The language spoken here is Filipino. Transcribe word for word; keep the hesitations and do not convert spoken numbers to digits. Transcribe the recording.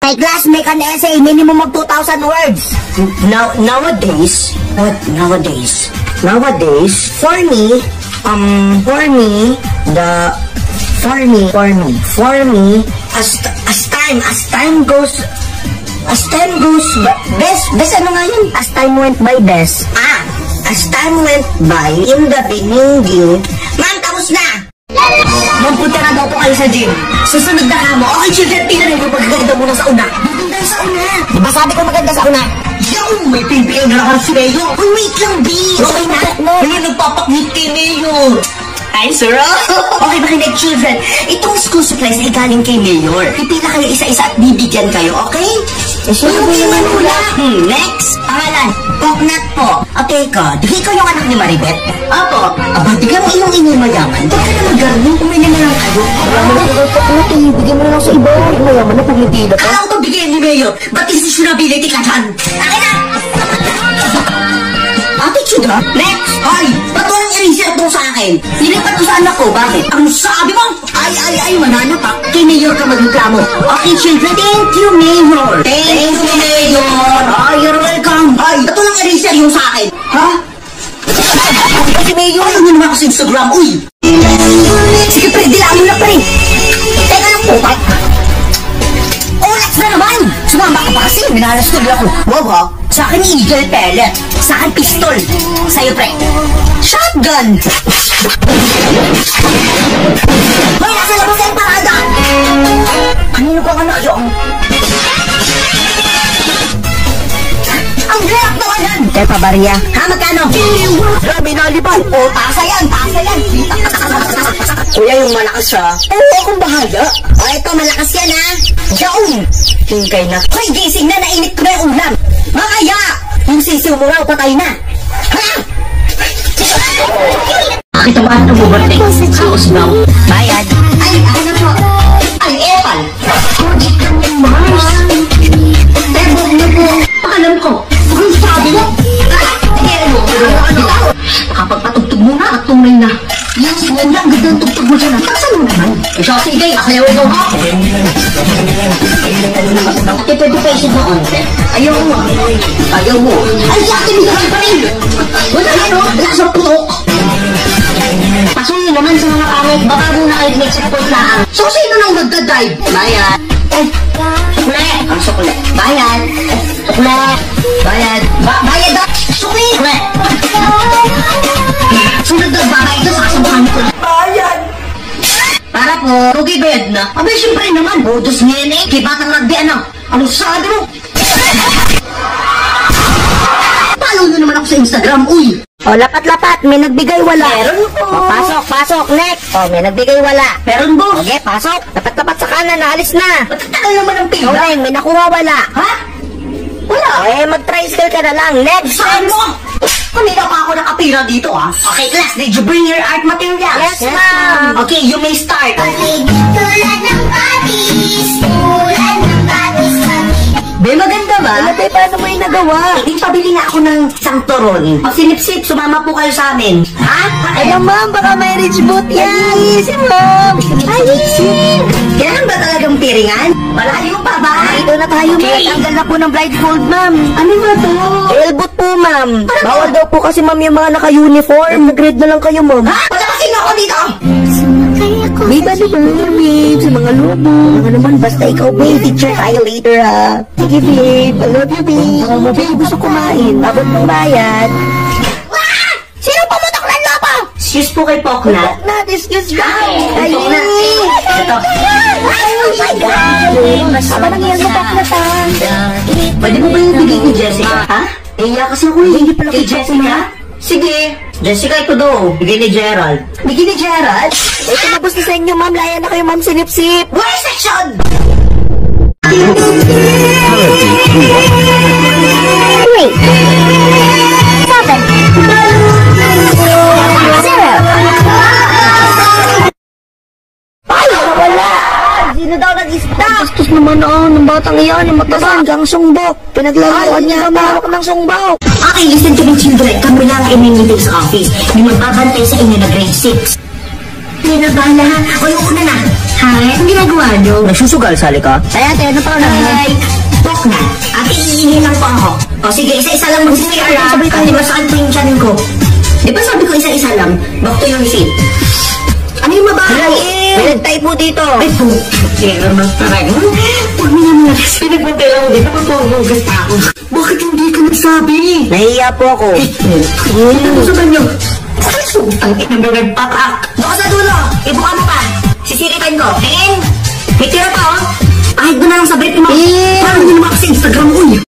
My class, make an essay, minimum of two thousand words. Now, nowadays, what, nowadays, nowadays, for me, um, for me, the, for me, for me, for me, as, as time, as time goes, as time goes, best, best ano nga yun? As time went by, best. Ah, as time went by, in the beginning, ma'am, tapos na! Magpunta na daw po kayo sa gym. Susunod na ka mo. Okay, children, tingnan mo magaganda muna sa una. Maganda sa una. Diba sabi ko maganda sa una? Yung may pimpil na naman si Mayo. Uy, wait lang, B. Okay na? Ngayon nagpapakit kay Mayo. Hi, sir. Okay, makinig, children. Itong school supplies ay galing kay Mayor. Pipila kayo isa-isa at bibigyan kayo, okay? Eh, siyempre yung manula. Hmm, next. Pangalan, Poknat po. Okay ka, di ko yung anak ni Maribet. Opo. Aba, di ka mo iyong inay mayaman. Huwag ka naman gano'n, kumili na lang kayo. Wala mo na ikaw Poknat eh. Bigyan mo na lang sa iba. Mayaman na pag nagtila ka. Ako ito bigyan ni Mayor. Ba't decisionability ka dyan? Akin na! Attitude ha? Next! Ay! Ba't walang eraser ito sa akin? Nilipat ko sa anak ko. Bakit? Ang sabi mo? Ay, ay, ay, mananap ha? Kay Mayor ka magreklamo. Okay, children. Thank you, Mayor. Thank, Thank you, Mayor. Ay, you're welcome. Ay, ba't walang eraser yung sa akin? Ha? Si Mayor. Ayaw nyo naman ako sa Instagram. Uy! Sige, pre. Dilaan mo na, pre. Teka lang po. Oras na naman! Sumama ka pa kasi. Minalas tuloy ako. Wow ha? Sa akin eagle pellet. Sa akin pistol. Sa'yo, pre. Shotgun! Hoy, nasa labas yung parada! Kanino ka anak yung? Ang hirap naman yan! Tepa Baria. Ha, magkano? Grabe na liban. O, tasa yan, tasa yan. Kuya, yung malakas ha. Oo, akong bahala. O, ito, malakas yan ha. Yaon! Tingkay na. Hoy, gising na, nainit ko na yung ulam. Makaya! Yung sisiw mo raw, patay na. Ha? Kita ba ang overtake? House now. Bayad. Ay, ano po? Ay, epal. Project ka ng Mars. Tebog na po. Pakalam ko. Kung sabi mo. Ah, tingin mo. Nakapagpatugtog mo na at tunay na. Yes, wala. Ang ganda ang tugtog mo dyan. Taksan mo naman. Eh, siya, sige. Akayaw ito ha. Eh, pwede patient mo konti. Ayaw mo. Ayaw mo. Ay, sa akin, hindi pa rin. Wala ano. Wala sa putok. Pasunin naman sa mga kamit. Baka muna kayo nag-support lang. So, sino nang magdadrive? Bayad. Eh, sukle. Ang sukle. Bayad. Eh, sukle. Bayad. Ba bayad daw. Sukle. Sukle. Sunod na baka ito sa kasabahan ko. Bayad. Para po, okay bayad na. Abay, syempre naman. Bodos ngayon eh. Kaya batang rugby ano. Ano sabi mo? Follow nyo naman ako sa Instagram. Uy. O, lapat-lapat, may nagbigay wala. Meron po. O, pasok, pasok, next. O, may nagbigay wala. Meron boss. Okay, pasok. Lapat-lapat sa kanan, naalis na. Matatakal naman ang pila. Okay, may nakuha wala. Ha? Wala. Eh, mag-tricycle ka na lang. Next. Saan mo? Kanina pa ako nakapira dito, ha? Okay, class, did you bring your art materials? Yes, yes ma'am. Okay, you may start. Okay, tulad ng batis. Tulad ng batis. Be, maganda ba? Ano, be, paano mo yung nagawa? Hindi, pabili nga ako ng isang turon. Pag sinipsip, sumama po kayo sa amin. Ha? Ano, ma'am, baka may rich boot yan. Ay, si ma'am. Ay, kailan ba talagang piringan? Malayo pa ba? Ay, ito na tayo, okay. Ma'am. Tanggal na po ng blindfold, ma'am. Ano ba to? Elboot po, ma'am. Bawal daw po kasi, ma'am, yung mga naka-uniform. Nag-grade na lang kayo, ma'am. Ha? Wala kasi na ako dito. Babe, ano ba, babe? Sa mga lobo. Mga naman, basta ikaw, babe. Teacher tayo later, ha? Sige, babe. I love you, babe. Ano, babe, gusto kumain. Abot ng bayad. Ah! Sino pumutok ng lobo? Excuse po kay Poknat. Poknat, excuse me. Ay, Poknat. Ito. Ay, oh my God. Aba, nangyayang mo, Poknat, ha? Pwede mo ba yung bigay ni Jessica, ha? Iya kasi ako, hindi pala kay Jessica. Sige. Jessica, ito daw. Bigay ni Gerald. Bigay ni Gerald? Ito na boss na sa inyo, ma'am. Laya na kayo, ma'am. Sinip-sip. Where section? Wait. Seven. Zero. Ay, wala. Sino daw nag-isda? Bastos naman ako ng batang iyan. Yung matasan, gang sungbok. Pinaglaruan niya ang mahawak ng sungbok. Okay, listen to me, children. Kami lang ay may meeting sa office. May magbabantay sa inyo na grade six. Pinabala ha. O yung una na. Hay, anong ginagawa nyo? Nagsusugal, sali ka? Ay, ate, ano pa ka naman? Ay, talk na. Ate, iihi lang po ako. O sige, isa-isa lang mag-share ha. Sabay tayo. Ate, masakit po yung tiyan ko. Di ba sabi ko isa-isa lang? Back to your seat. Ano yung mabaho? May nagtaipo dito. Ay, po. Kaya naman parang. Huwag mo naman. Pinagpuntay lang dito. Magpapagugas pa ako. Bakit hindi ka nagsabi? Nahihiya po ako. Ano mo sabihin nyo? Ang ina mo nagpapak. Doon ka sa dulo. Ibuka mo pa. Sisiripan ko. Tingin. May tira pa, oh. Kahit doon na lang sa break mo. Eh. Parang hindi naman ako sa Instagram, uy.